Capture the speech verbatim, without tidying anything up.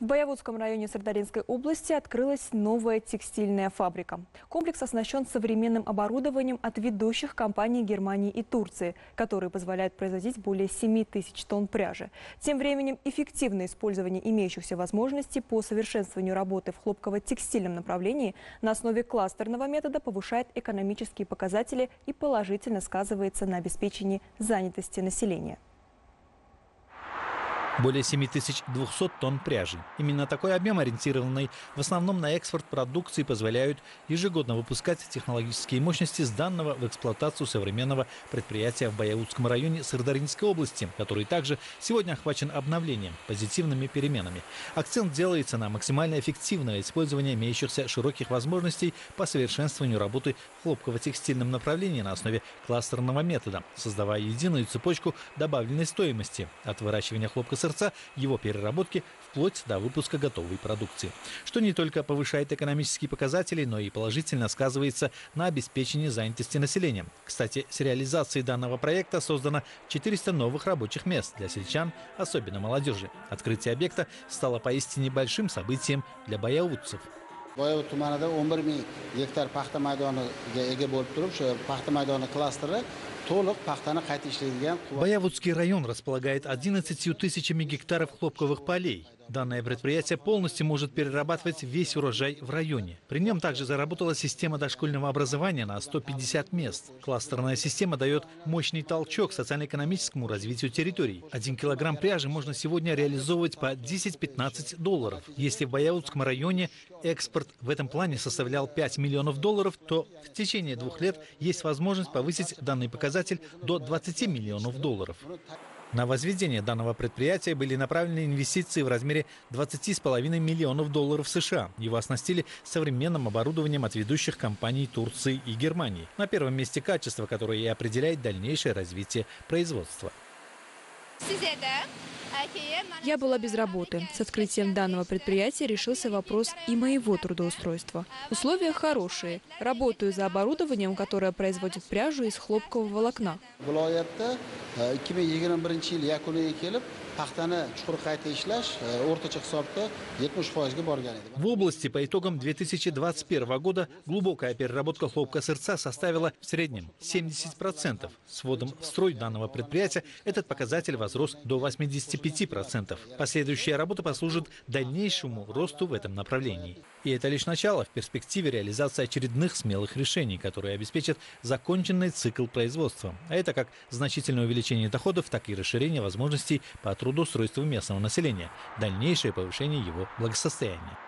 В Боявудском районе Сырдаринской области открылась новая текстильная фабрика. Комплекс оснащен современным оборудованием от ведущих компаний Германии и Турции, которые позволяют производить более семи тысяч тонн пряжи. Тем временем эффективное использование имеющихся возможностей по совершенствованию работы в хлопково-текстильном направлении на основе кластерного метода повышает экономические показатели и положительно сказывается на обеспечении занятости населения. Более семи тысяч двухсот тонн пряжи. Именно такой объем, ориентированный в основном на экспорт продукции, позволяют ежегодно выпускать технологические мощности сданного в эксплуатацию современного предприятия в Боявудском районе Сырдаринской области, который также сегодня охвачен обновлением, позитивными переменами. Акцент делается на максимально эффективное использование имеющихся широких возможностей по совершенствованию работы в хлопково-текстильном направлении на основе кластерного метода, создавая единую цепочку добавленной стоимости от выращивания хлопка сырца, его переработки вплоть до выпуска готовой продукции, что не только повышает экономические показатели, но и положительно сказывается на обеспечении занятости населения. Кстати, с реализацией данного проекта создано четыреста новых рабочих мест для сельчан, особенно молодежи. Открытие объекта стало поистине большим событием для боявудцев. Boyovut tumanida o'n bir ming gektar paxta maydoniga ega bo'lib turib, shu paxta maydoni klasteri to'liq paxtani qayta ishlaydigan. Боявудский район располагает одиннадцатью тысячами гектаров хлопковых полей. Данное предприятие полностью может перерабатывать весь урожай в районе. При нем также заработала система дошкольного образования на сто пятьдесят мест. Кластерная система дает мощный толчок социально-экономическому развитию территорий. Один килограмм пряжи можно сегодня реализовывать по десять-пятнадцать долларов. Если в Боявудском районе экспорт в этом плане составлял пять миллионов долларов, то в течение двух лет есть возможность повысить данный показатель до двадцати миллионов долларов. На возведение данного предприятия были направлены инвестиции в размере двадцати с половиной миллионов долларов США. Его оснастили современным оборудованием от ведущих компаний Турции и Германии. На первом месте качество, которое и определяет дальнейшее развитие производства. Я была без работы. С открытием данного предприятия решился вопрос и моего трудоустройства. Условия хорошие. Работаю за оборудованием, которое производит пряжу из хлопкового волокна. В области по итогам две тысячи двадцать первого года глубокая переработка хлопка сырца составила в среднем семьдесят процентов. С вводом в строй данного предприятия этот показатель возрос до восьмидесяти пяти процентов. Последующая работа послужит дальнейшему росту в этом направлении. И это лишь начало. В перспективе реализация очередных смелых решений, которые обеспечат законченный цикл производства. А это как значительное увеличение доходов, так и расширение возможностей по трудоустройству местного населения, дальнейшее повышение его благосостояния.